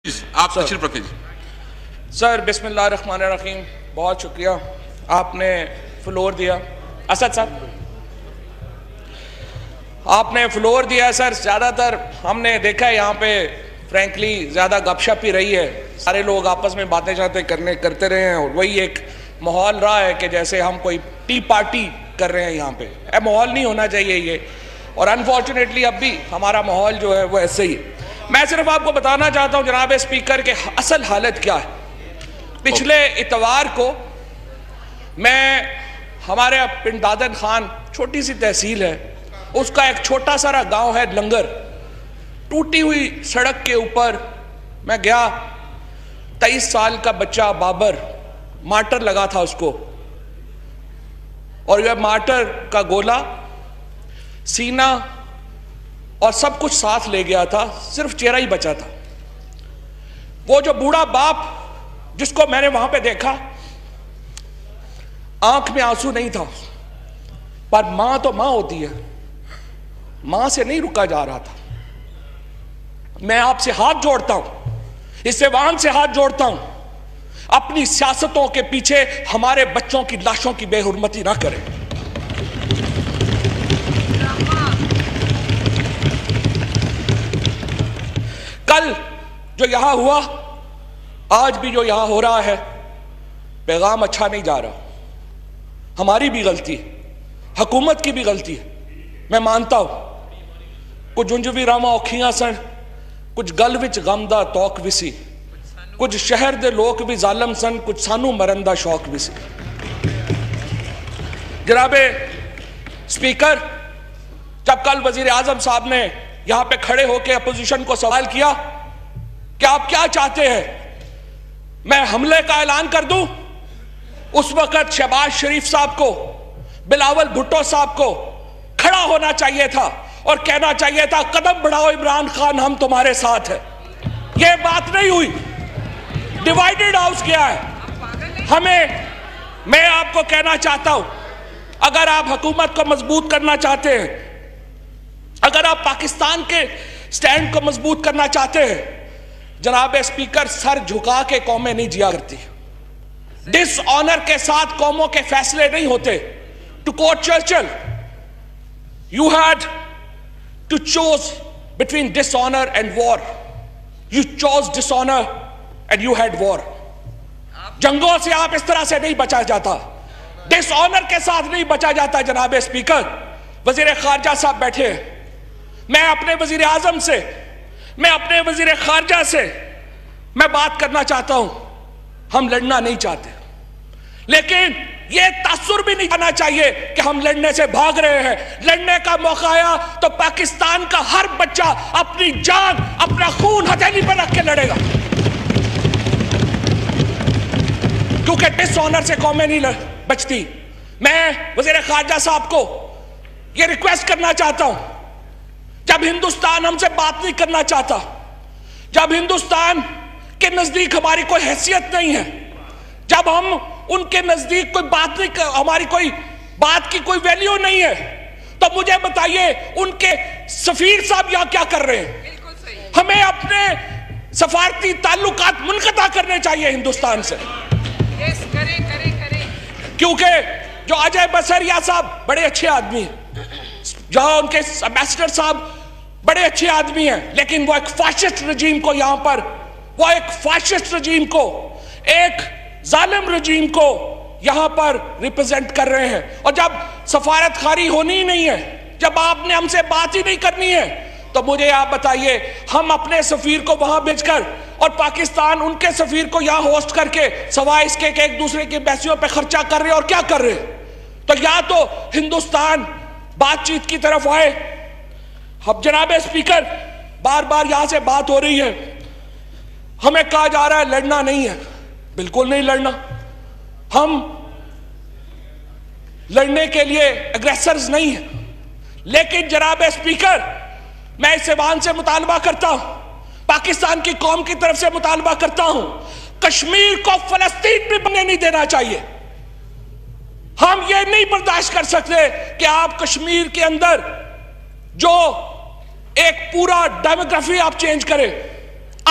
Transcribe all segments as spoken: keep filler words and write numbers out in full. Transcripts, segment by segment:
आप तशरीफ रखें जी। सर बिस्मिल्लाहिर्रहमानिर्रहीम, बहुत शुक्रिया आपने फ्लोर दिया। असद साहब आपने फ्लोर दिया। सर ज़्यादातर हमने देखा है यहाँ पे फ्रैंकली ज़्यादा गपशप ही रही है, सारे लोग आपस में बातें चाहते करने करते रहे हैं और वही एक माहौल रहा है कि जैसे हम कोई टी पार्टी कर रहे हैं यहाँ पे। ए, माहौल नहीं होना चाहिए ये, और अनफॉर्चुनेटली अब भी हमारा माहौल जो है वो ऐसे ही है। मैं सिर्फ आपको बताना चाहता हूँ जनाब स्पीकर के असल हालत क्या है। पिछले इतवार को मैं हमारे पिंड दादन खान, छोटी सी तहसील है, उसका एक छोटा सारा गांव है लंगर, टूटी हुई सड़क के ऊपर मैं गया। तेईस साल का बच्चा बाबर, मार्टर लगा था उसको, और यह मार्टर का गोला सीना और सब कुछ साथ ले गया था, सिर्फ चेहरा ही बचा था। वो जो बूढ़ा बाप जिसको मैंने वहां पे देखा, आंख में आंसू नहीं था, पर मां तो मां होती है, मां से नहीं रुका जा रहा था। मैं आपसे हाथ जोड़ता हूं, इस ऐवान से हाथ जोड़ता हूं, अपनी सियासतों के पीछे हमारे बच्चों की लाशों की बेहुरमती ना करें। कल जो यहां हुआ, आज भी जो यहां हो रहा है, पैगाम अच्छा नहीं जा रहा। हमारी भी गलती है, हुकूमत की भी गलती है, मैं मानता हूं। कुछ जुंजवी रामा औखियां सन, कुछ गल विच गमदा तौक विसी, कुछ शहर दे लोग भी जालम सन, कुछ सानू मरंदा शौक विसी। जनाबे स्पीकर, जब कल वजीर आजम साहब ने यहां पे खड़े होकर अपोजिशन को सवाल किया कि आप क्या चाहते हैं, मैं हमले का ऐलान कर दूं, उस वक्त शहबाज शरीफ साहब को, बिलावल भुट्टो साहब को खड़ा होना चाहिए था और कहना चाहिए था, कदम बढ़ाओ इमरान खान, हम तुम्हारे साथ हैं। यह बात नहीं हुई, डिवाइडेड हाउस किया है हमें। मैं आपको कहना चाहता हूं, अगर आप हुकूमत को मजबूत करना चाहते हैं, अगर आप पाकिस्तान के स्टैंड को मजबूत करना चाहते हैं, जनाब स्पीकर, सर झुका के कौमें नहीं जिया करती, डिसऑनर के साथ कौमों के फैसले नहीं होते। To quote Churchill, you had to choose between dishonour and war, you chose dishonour and you had war. जंगों से आप इस तरह से नहीं बचा जाता, डिसऑनर के साथ नहीं बचा जाता। जनाब स्पीकर, वजीर खारजा साहब बैठे हैं, मैं अपने वजीर आजम से, मैं अपने वजीर खारजा से मैं बात करना चाहता हूं। हम लड़ना नहीं चाहते, लेकिन यह तासुर भी नहीं आना चाहिए कि हम लड़ने से भाग रहे हैं। लड़ने का मौका आया तो पाकिस्तान का हर बच्चा अपनी जान, अपना खून हथेली पर रख के लड़ेगा, क्योंकि डिसऑनर से कौमें नहीं बचती। मैं वजीर खारजा साहब को यह रिक्वेस्ट करना चाहता हूं, जब हिंदुस्तान हमसे बात नहीं करना चाहता, जब हिंदुस्तान के नजदीक हमारी कोई हैसियत नहीं है, जब हम उनके नजदीक कोई बात नहीं, हमारी कोई बात की कोई वैल्यू नहीं है, तो मुझे बताइए उनके सफीर साहब यहां क्या कर रहे हैं। हमें अपने सफारती ताल्लुकात मुनक़ता करने चाहिए हिंदुस्तान से, करें, करें, करें। क्योंकि जो अजय बसरिया साहब बड़े अच्छे आदमी हैं, जहां उनके एम्बेसडर साहब बड़े अच्छे आदमी हैं, लेकिन वो एक फाशिस्ट रजीम को यहां पर, वो एक फाशिस्ट रजीम को, एक जालिम रजीम को यहां पर रिप्रेजेंट कर रहे हैं। और जब सफारत खारी होनी ही नहीं है, जब आपने हमसे बात ही नहीं करनी है, तो मुझे आप बताइए, हम अपने सफीर को वहां भेजकर और पाकिस्तान उनके सफीर को यहां होस्ट करके सवाए इसके कि एक दूसरे की बैसियों पे खर्चा कर रहे और क्या कर रहे। तो या तो हिंदुस्तान बातचीत की तरफ आए। अब जनाब स्पीकर, बार बार यहां से बात हो रही है, हमें कहा जा रहा है लड़ना नहीं है। बिल्कुल नहीं लड़ना, हम लड़ने के लिए एग्रेसर्स नहीं है। लेकिन जनाब स्पीकर, मैं इस ऐवान से मुतालबा करता हूं, पाकिस्तान की कौम की तरफ से मुतालबा करता हूं, कश्मीर को फलस्तीन भी बनने नहीं देना चाहिए। हम ये नहीं बर्दाश्त कर सकते कि आप कश्मीर के अंदर जो एक पूरा डेमोग्राफी आप चेंज करें,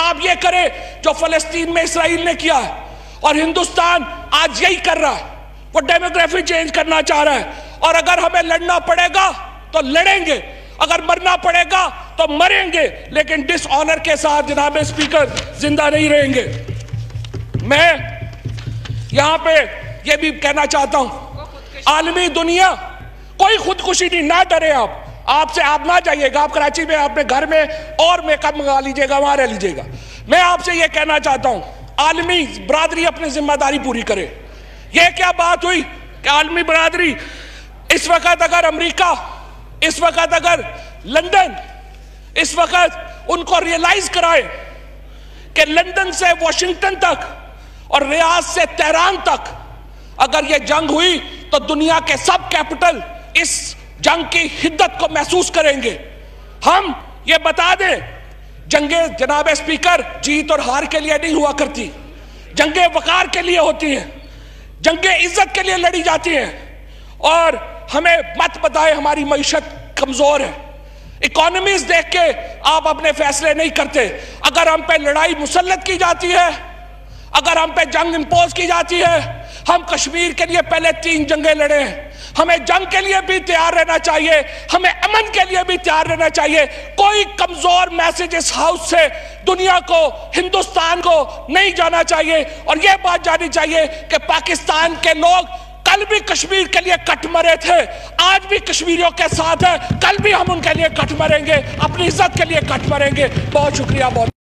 आप ये करें जो फलस्तीन में इसराइल ने किया है, और हिंदुस्तान आज यही कर रहा है। वो डेमोग्राफी चेंज करना चाह रहा है, और अगर हमें लड़ना पड़ेगा तो लड़ेंगे, अगर मरना पड़ेगा तो मरेंगे, लेकिन डिसऑनर के साथ जनाब स्पीकर जिंदा नहीं रहेंगे। मैं यहां पे ये भी कहना चाहता हूं, आलमी दुनिया कोई खुदकुशी नहीं, ना डरे आप, आपसे आप ना जाइएगा, आप कराची में अपने घर में और मेकअप मंगा लीजिएगा, वहां रह लीजिएगा। मैं आपसे ये कहना चाहता हूं, आलमी बरादरी अपनी जिम्मेदारी पूरी करे। ये क्या बात हुई कि आलमी बरादरी इस वक्त अगर अमेरिका, इस वक्त अगर लंदन, इस वक्त उनको रियलाइज कराए कि लंदन से वॉशिंगटन तक और रियाद से तेहरान तक अगर यह जंग हुई तो दुनिया के सब कैपिटल इस जंग की हिद्दत को महसूस करेंगे। हम ये बता दें, जंगे जनाब स्पीकर जीत और हार के लिए नहीं हुआ करती, जंगे वकार के लिए होती हैं, जंगे इज्जत के लिए लड़ी जाती हैं। और हमें मत बताए हमारी मईशत कमजोर है, इकोनॉमीज देख के आप अपने फैसले नहीं करते। अगर हम पे लड़ाई मुसल्लत की जाती है, अगर हम पे जंग इंपोज की जाती है, हम कश्मीर के लिए पहले तीन जंगें लड़े हैं, हमें जंग के लिए भी तैयार रहना चाहिए, हमें अमन के लिए भी तैयार रहना चाहिए। कोई कमजोर मैसेज इस हाउस से दुनिया को, हिंदुस्तान को नहीं जाना चाहिए। और यह बात जानी चाहिए कि पाकिस्तान के लोग कल भी कश्मीर के लिए कट मरे थे, आज भी कश्मीरियों के साथ है, कल भी हम उनके लिए कट मरेंगे, अपनी इज्जत के लिए कट मरेंगे। बहुत शुक्रिया। बहुत